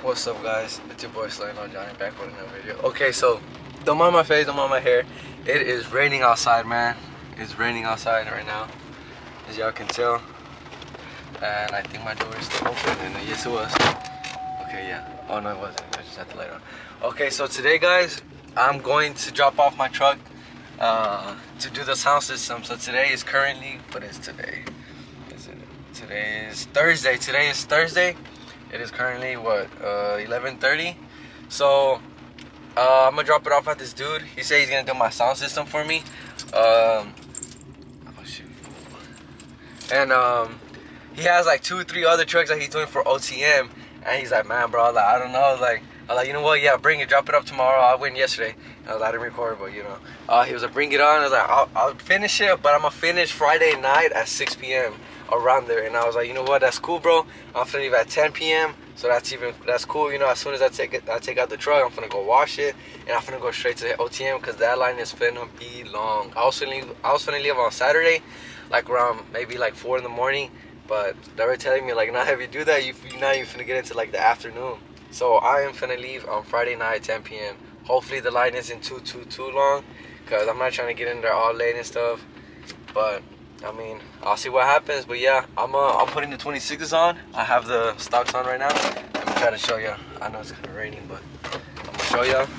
What's up, guys? It's your boy Slaying on Johnny back with another video. Okay, so don't mind my face, don't mind my hair. It is raining outside, man. It's raining outside right now, as y'all can tell. And I think my door is still open, and yes it was. Okay, yeah. Oh no, it wasn't. I just had the light on. Okay, so today, guys, I'm going to drop off my truck to do the sound system. So today is currently, what is today? Today is Thursday. Today is Thursday. It is currently what, 11:30. So I'm gonna drop it off at this dude. He said he's gonna do my sound system for me. Oh shoot. And he has like 2 or 3 other trucks that he's doing for OTM. And he's like, man, bro, like, I don't know, like, I was like, you know what, yeah, bring it, drop it up tomorrow. I went yesterday. I was like, I didn't record, but you know. He was like, bring it on. I was like, I'll finish it, but I'm gonna finish Friday night at 6 p.m. around there. And I was like, you know what, that's cool, bro. I'm finna leave at 10 p.m. So that's cool. You know, as soon as I take out the truck, I'm finna go wash it, and I'm finna go straight to the OTM because that line is finna be long. I was finna leave on Saturday, like around maybe like 4 in the morning. But they were telling me, like, now if you do that, you're not even finna get into like the afternoon. So I am finna leave on Friday night at 10 p.m. Hopefully the line isn't too long, because I'm not trying to get in there all late and stuff. But I mean, I'll see what happens. But yeah, I'm putting the 26s on. I have the stocks on right now. Let me try to show you. I know it's kind of raining, but I'm gonna show you.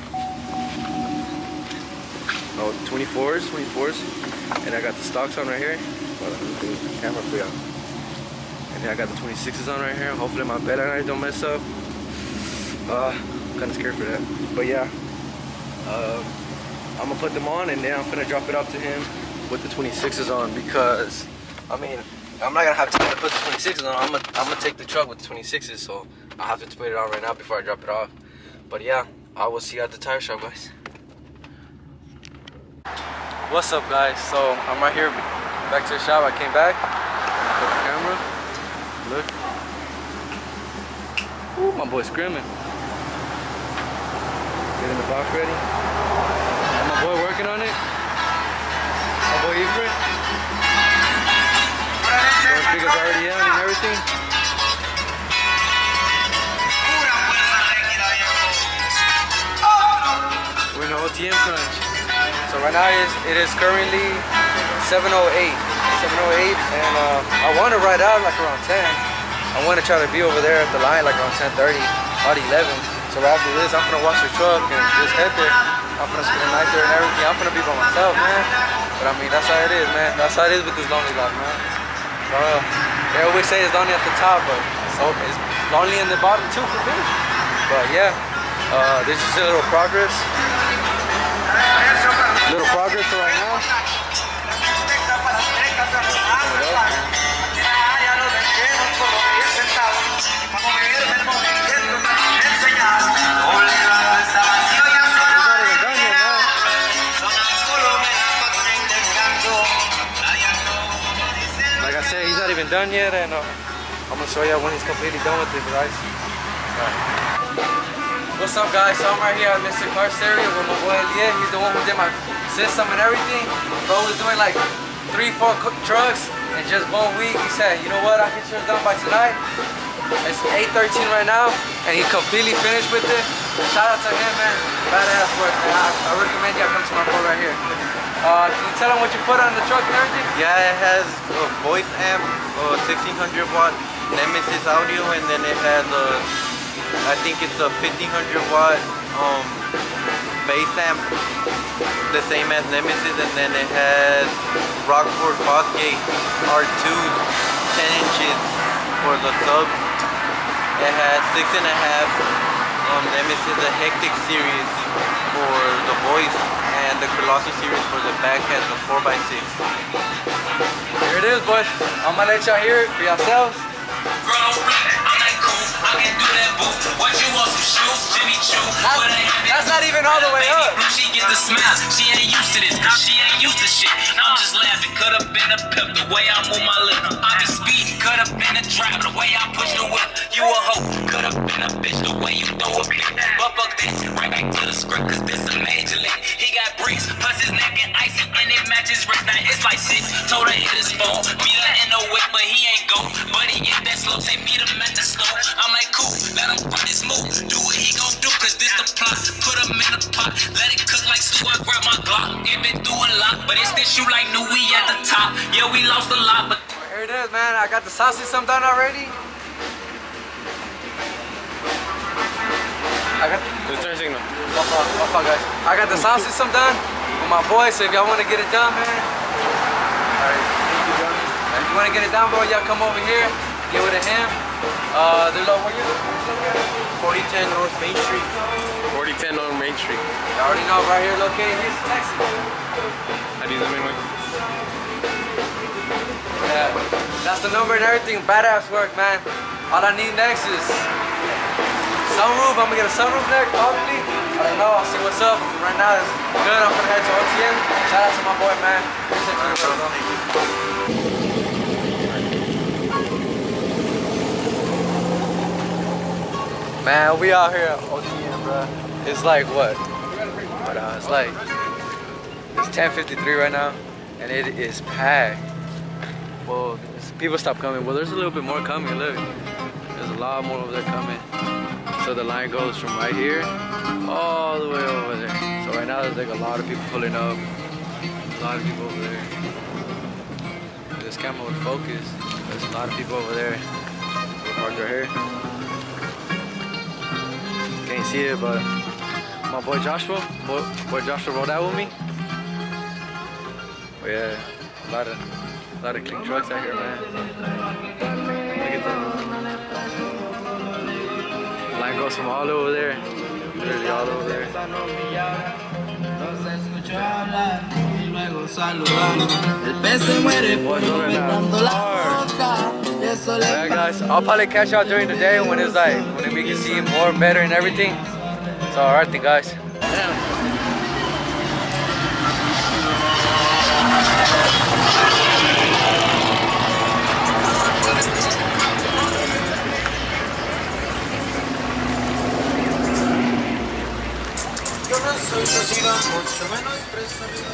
Oh, 24s, and I got the stocks on right here. Hold on, let me do the camera for y'all. And then I got the 26s on right here. Hopefully my bed light don't mess up. I'm kind of scared for that. But yeah, I'm gonna put them on, and then I'm gonna drop it off to him with the 26s on, because I mean, I'm not gonna have time to put the 26s on. I'm gonna take the truck with the 26s, so I have to put it on right now before I drop it off. But yeah, I will see you at the tire shop, guys. What's up, guys? So I'm right here back to the shop. I came back, put the camera. Look. Ooh, my boy's screaming. Getting the box ready. And my boy working on it. My boy Efren. The speakers already in and everything. We're in the OTM crunch. So right now it is currently 7:08. 7:08, and I want to ride out like around 10. I want to try to be over there at the line like around 10:30, about 11. So right after this, I'm gonna wash the truck and just head there. I'm gonna spend the night there and everything. I'm gonna be by myself, man. But I mean, that's how it is, man. That's how it is with this lonely life, man. They always say it's lonely at the top, but it's lonely in the bottom too for me. But yeah, this is just a little progress. Little progress for right now. Like I said, he's not even done yet, and I'm gonna show you when he's completely done with it, guys. What's up, guys? So I'm right here at Mr. Car Stereo with my boy Elliot. He's the one who did my system and everything. Bro was doing like 3-4 trucks in just 1 week. He said, you know what, I'll get yours done by tonight. It's 8:13 right now, and he completely finished with it. Shout out to him, man. Badass work, man. I recommend y'all come to my boy right here. Can you tell him what you put on the truck and everything? Yeah, it has a voice amp, 1600 watt Nemesis audio, and then it has I think it's a 1500 watt bass amp, the same as Nemesis, and then it has Rockford Fosgate R2 10 inches for the subs. It has 6.5 Nemesis, the Hectic series for the voice, and the Colossus series for the back has a 4x6. Here it is, boys. I'm gonna let y'all hear it for yourselves. That's not even all the way up. She get the smile. She ain't used to this. She ain't used to shit. I'm just laughing. Cut up in a pep. The way I move my lip. I be speeding. Cut up in a trap. The way I push the whip. You a hoe. Cut up in a bitch. The way you throw a bitch. But fuck this. Right back to the script. Cause this a major league. He got bricks. Plus his neck and ice. And it matches wrist, now it's like 6. Told her hit his phone, meet her in the whip, but he ain't go. But he get that slow, take me to match the slow. I'm like, cool, let him run his move. Do what he gon' do, cause this the plot. Put him in a pot, let it cook like stew. I grab my Glock, it been through a lot, but it's this shoe like new, we at the top. Yeah, we lost a lot, but here it is, man. I got the sausage some done already. Guys. I got the sausage some done with my boy, so if y'all want to get it done, man. Alright. If you want to get it done, bro, y'all come over here, get with him. They're low, where you located? 4010 North Main Street. 4010 North Main Street. You already know, right here located. He's Texas. How do you zoom in with? Yeah, that's the number and everything. Badass work, man. All I need next is sunroof. I'm gonna get a sunroof next, probably. I don't know. I'll see what's up. Right now, it's good. I'm gonna head to OTM. Shout out to my boy, man. Man, we out here at OTM, bro. It's like what? It's like it's 10:53 right now, and it is packed. Well, people stopped coming. Well, there's a little bit more coming. Look, there's a lot more over there coming. So the line goes from right here all the way over there. So right now there's like a lot of people pulling up. A lot of people over there. This camera would focus. There's a lot of people over there. We're parked right here. Can't see it, but my boy Joshua, boy Joshua rode out with me. But yeah, a lot of clean trucks out here, man. Look at that. Line goes from all over there, literally all over there. Yeah, guys, I'll probably catch y'all during the day when it's like, when we can see more better and everything. So alright then, guys. Soy conocido mucho menos presumido.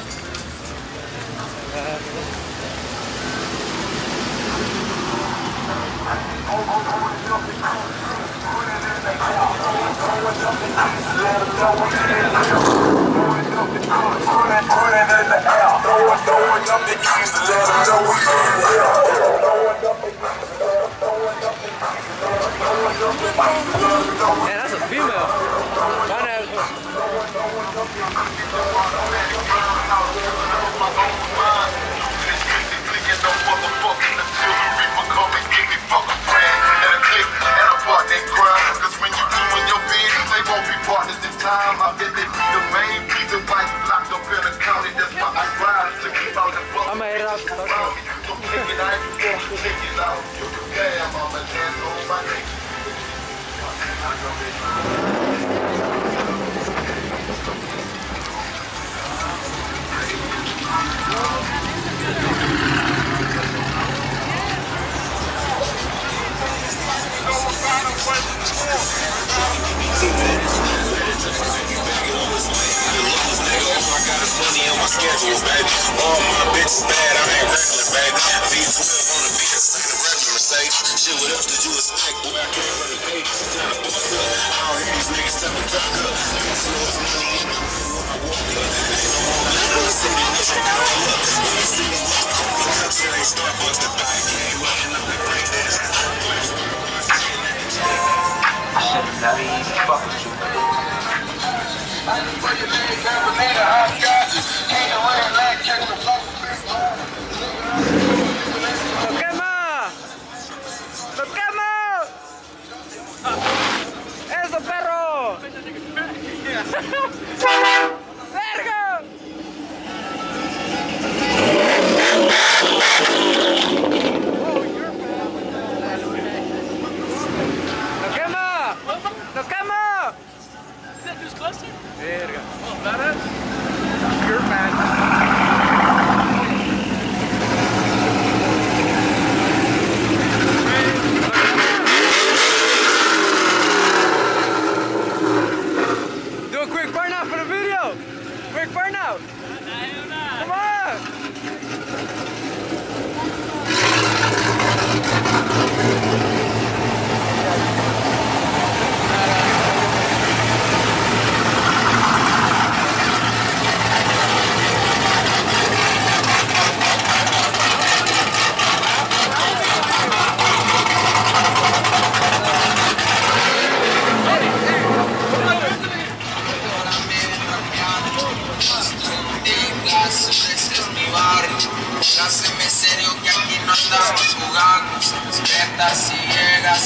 Man, that's a female. I'm gonna head it out. Money on my schedule, baby. All my bitches bad, I ain't regular, baby. V12 on the beat, it's like a regular Mercedes. Shit, what else did you expect? Boy, I came from the page, time to boss up. I don't hear these niggas tell me duck up. Niggas know it's money in the when I walk up. Ain't no more money, see me with your call up. When you see me walk up, I'm shit ain't Starbucks, the bike ain't running up the break dance. I should've never even fucked with you. ¡Eso, perro! ¡Verga! ¡Lo quema! ¡Lo quema! Is that who's closer? Verga. Oh, badass. You're mad. Do a quick burnout for the video! Quick burnout! Come on!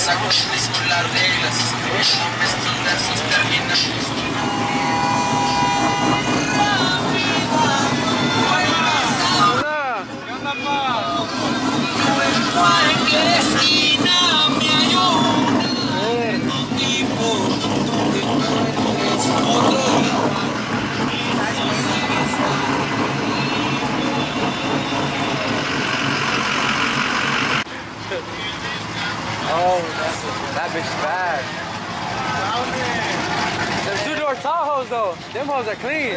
desagües con las reglas. Estos versos terminan. Oh, that bitch is bad. There's two-door Tahoes though. Them hoes are clean.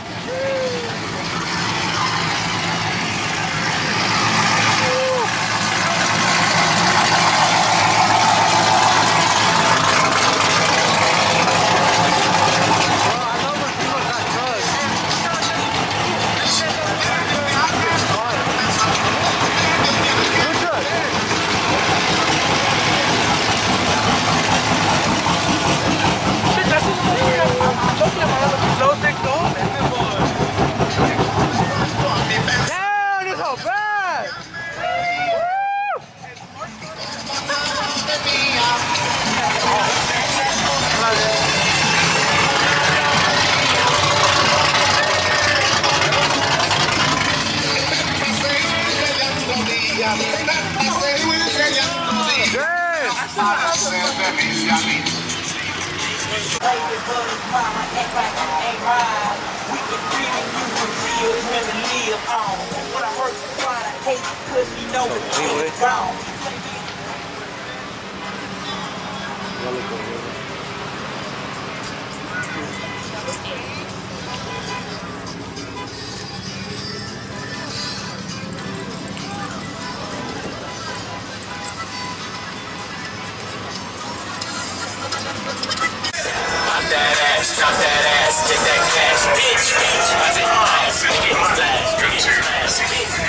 Drop that ass, take that cash, bitch, bitch. I take ass, get flash, bitch, flash, bitch.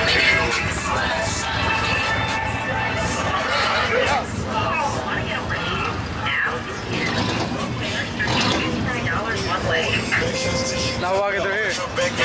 Now walking through here.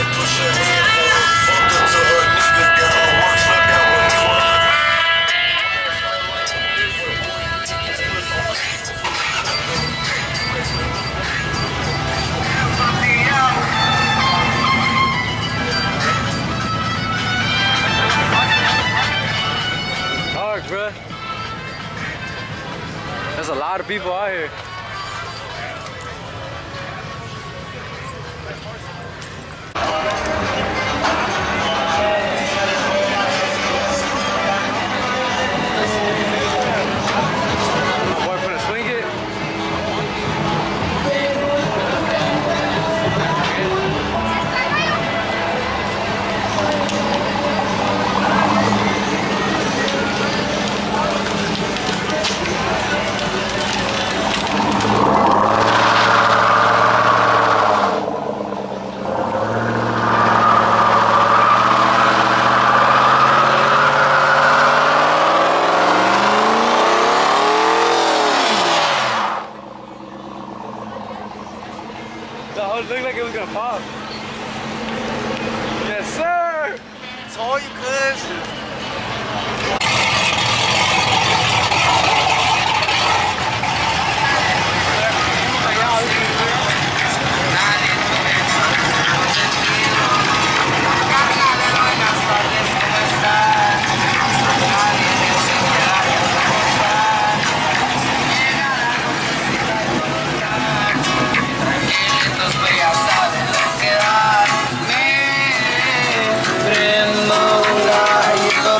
Bruh. There's a lot of people out here. My boy finna swing it. It looked like it was gonna pop. Yes, sir! It's all you could. Prendo un gallo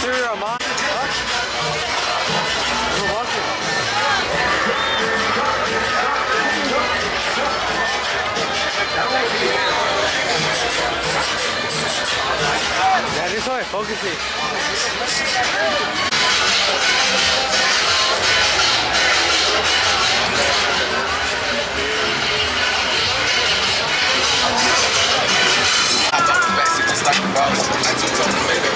interior of mine. We're walking. Yeah, this way, focus it. Just like a boss, I took on the baby.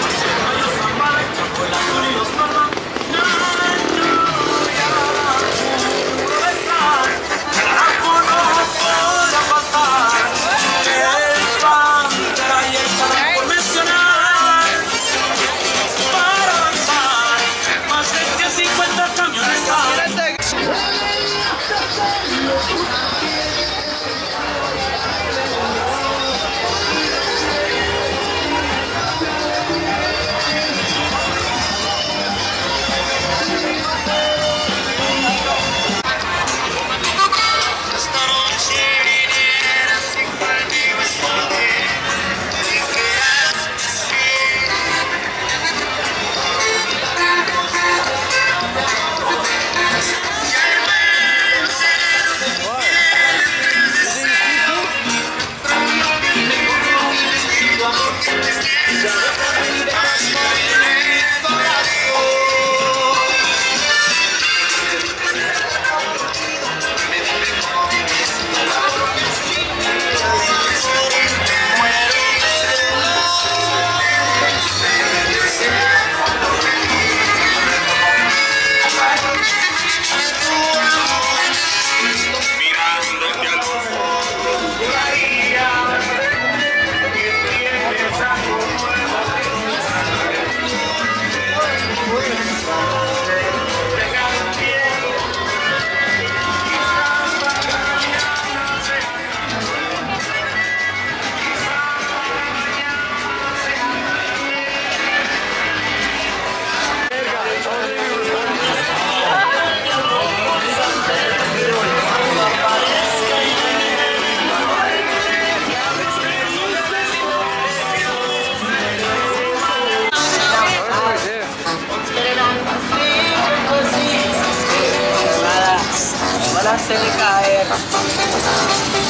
Se le cae.